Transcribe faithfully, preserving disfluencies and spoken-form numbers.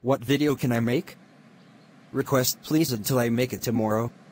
What video can I make? Request please until I make it tomorrow.